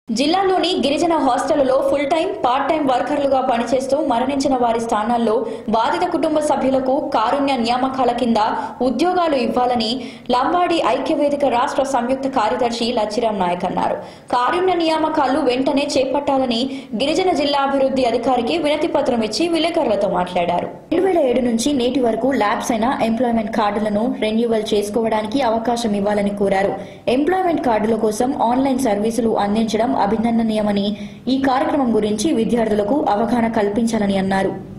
జిల్లాలోని గిరిజన హాస్టళ్లలో ఫుల్ టైం పార్ట్ టైం వర్కర్లుగా పనిచేస్తూ మరణించిన వారి స్థానాల్లో బాధిత కుటుంబ సభ్యులకు కారుణ్య నియామకాల కింద ఉద్యోగాలు ఇవ్వాలని లంబాడి ఐక్యవేదిక రాష్ట్ర సంయుక్త కార్యదర్శి లచ్చిరాం నాయక్ అన్నారు. కారుణ్య నియామకాలు వెంటనే చేపట్టాలని గిరిజన జిల్లా అభివృద్ధి అధికారికి వినతి పత్రం ఇచ్చి విలేకరులతో మాట్లాడారు. 2007 నుంచి నేటి వరకు ల్యాబ్స్ అయిన ఎంప్లాయ్మెంట్ కార్డులను రెన్యువల్ చేసుకోవడానికి అవకాశం ఇవ్వాలని కోరారు. ఎంప్లాయ్మెంట్ కార్డుల కోసం ఆన్లైన్ సర్వీసులు అందించడం అభినందనీయమని ఈ కార్యక్రమం గురించి విద్యార్థులకు అవగాహన కల్పించాలని అన్నారు.